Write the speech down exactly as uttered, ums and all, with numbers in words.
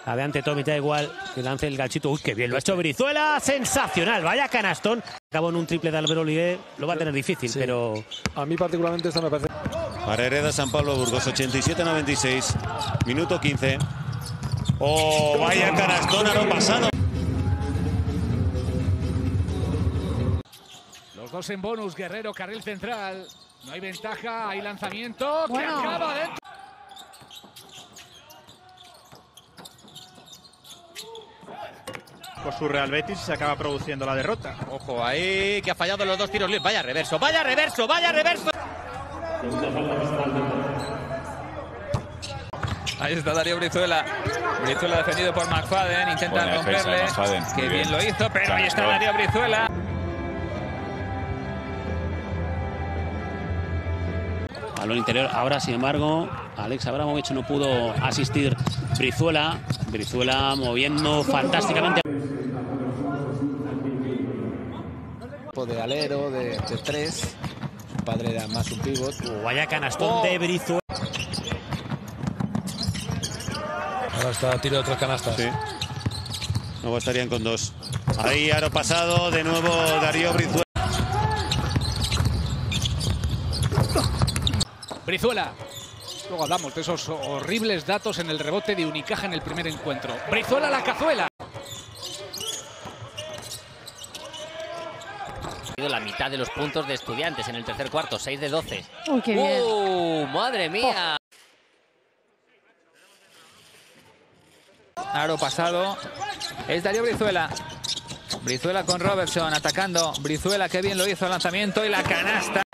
Adelante Tommy, da igual que lance el ganchito. Uy, qué bien lo ha hecho Brizuela. Sensacional, vaya canastón. Acabó en un triple de Álvaro Oliver. Lo va a tener difícil, sí, pero... A mí particularmente esta me parece... Para Hereda San Pablo Burgos, ochenta y siete a noventa y seis. Minuto quince. ¡Oh, vaya canastón a lo pasado! Los dos en bonus, Guerrero, carril central. No hay ventaja, hay lanzamiento. Bueno. Que acaba dentro. Por su Real Betis se acaba produciendo la derrota. Ojo ahí, que ha fallado los dos tiros libres. Vaya reverso, vaya reverso, vaya reverso. Ahí está Darío Brizuela. Brizuela defendido por McFadden. Intentan romperle. Que bien. bien lo hizo, pero ahí está Darío Brizuela. Balón interior. Ahora, sin embargo, Alex Abramovich no pudo asistir. Brizuela. Brizuela moviendo fantásticamente. De alero, de, de tres. Su padre era más un pívot. Oh, vaya canastón oh. de Brizuela. Ahora está a tiro de tres canastas. Sí. Luego estarían con dos. Ahí, aro pasado. De nuevo Darío Brizuela. Brizuela. Luego hablamos de esos horribles datos en el rebote de Unicaja en el primer encuentro. Brizuela la cazuela. La mitad de los puntos de Estudiantes en el tercer cuarto, seis de doce. Uy, qué bien. ¡Uh, madre mía! Oh. Aro pasado. Es Darío Brizuela. Brizuela con Robertson atacando. Brizuela, que bien lo hizo el lanzamiento y la canasta.